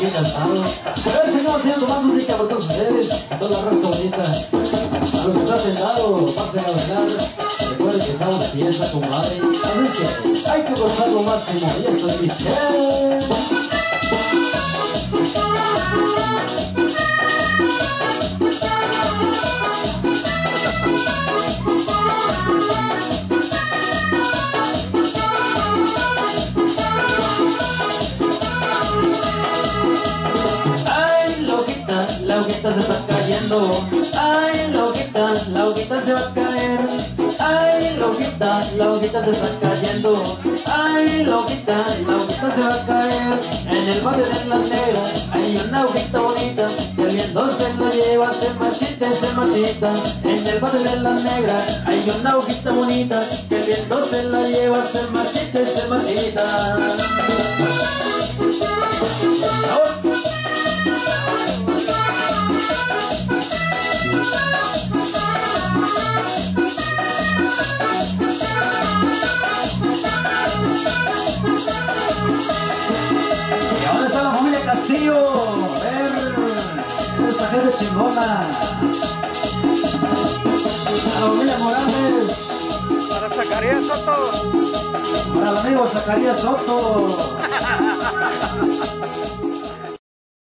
bien cansado. Pero el señor haciendo más música por todos ustedes, a toda la raza bonita. A los que están sentados, pasen a bailar. Recuerden que estamos de fiesta, comadre. Así que hay que gozar lo máximo. Y esto es Michelle. La hojita se está cayendo. Ay, la hojita se va a caer. Ay, la hojita se está cayendo. Ay, la hojita se va a caer. En el valle de las negras hay una hojita bonita, que el viento se la lleva, se marchita y se marchita. En el valle de las negras hay una hojita bonita, que el viento se la lleva, se marchita y se marchita. Castillo, a ver, esta gente chingona. A la familia Morales. Para Zacarías Soto. Para el amigo Zacarías Soto.